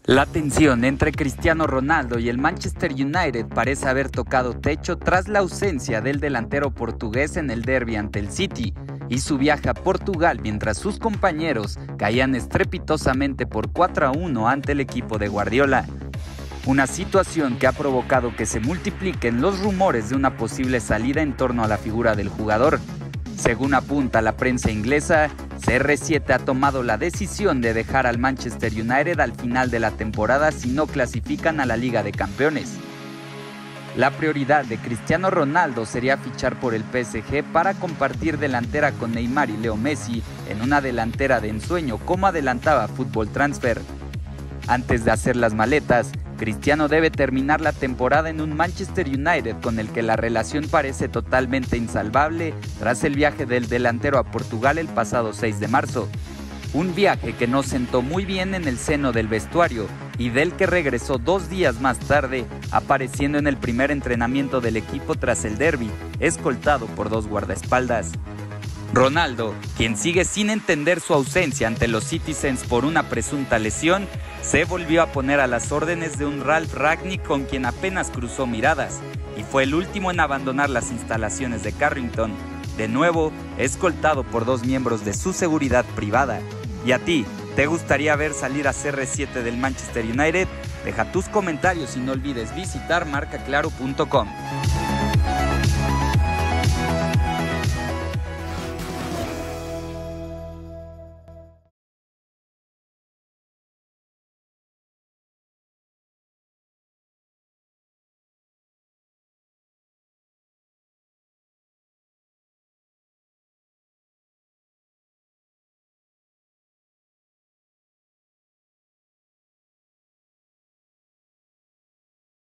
La tensión entre Cristiano Ronaldo y el Manchester United parece haber tocado techo tras la ausencia del delantero portugués en el derbi ante el City y su viaje a Portugal mientras sus compañeros caían estrepitosamente por 4-1 ante el equipo de Guardiola. Una situación que ha provocado que se multipliquen los rumores de una posible salida en torno a la figura del jugador. Según apunta la prensa inglesa, CR7 ha tomado la decisión de dejar al Manchester United al final de la temporada si no clasifican a la Liga de Campeones. La prioridad de Cristiano Ronaldo sería fichar por el PSG para compartir delantera con Neymar y Leo Messi en una delantera de ensueño como adelantaba Football Transfer. Antes de hacer las maletas, Cristiano debe terminar la temporada en un Manchester United con el que la relación parece totalmente insalvable tras el viaje del delantero a Portugal el pasado 6 de marzo. Un viaje que no sentó muy bien en el seno del vestuario y del que regresó 2 días más tarde, apareciendo en el primer entrenamiento del equipo tras el derbi, escoltado por 2 guardaespaldas. Ronaldo, quien sigue sin entender su ausencia ante los Citizens por una presunta lesión, se volvió a poner a las órdenes de un Ralf Rangnick con quien apenas cruzó miradas y fue el último en abandonar las instalaciones de Carrington, de nuevo escoltado por 2 miembros de su seguridad privada. ¿Y a ti, te gustaría ver salir a CR7 del Manchester United? Deja tus comentarios y no olvides visitar marcaclaro.com.